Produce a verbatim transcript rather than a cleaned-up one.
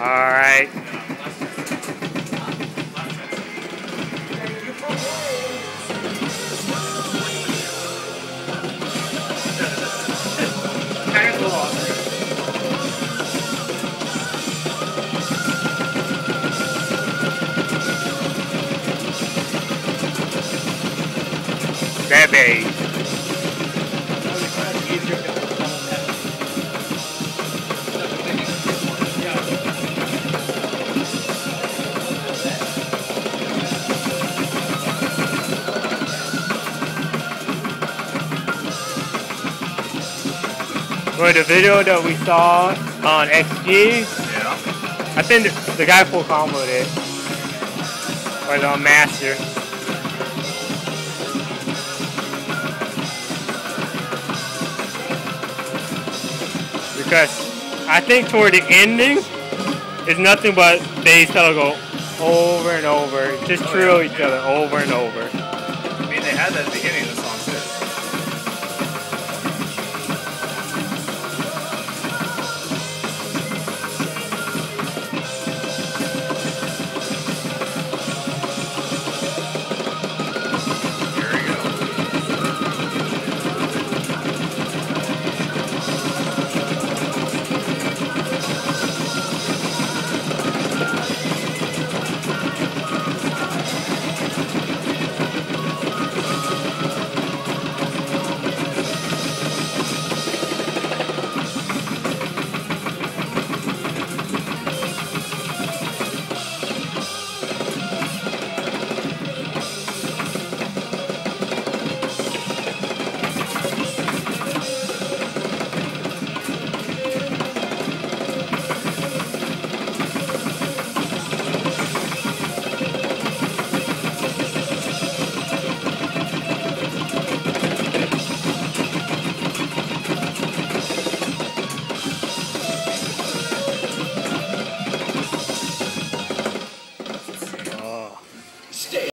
Alright. Baby. For the video that we saw on X G, yeah. I think the, the guy full comboed it. Or the master. Because I think toward the ending, it's nothing but they still go over and over. Just oh, drill yeah. each other over and over. I mean, they had that at the beginning of the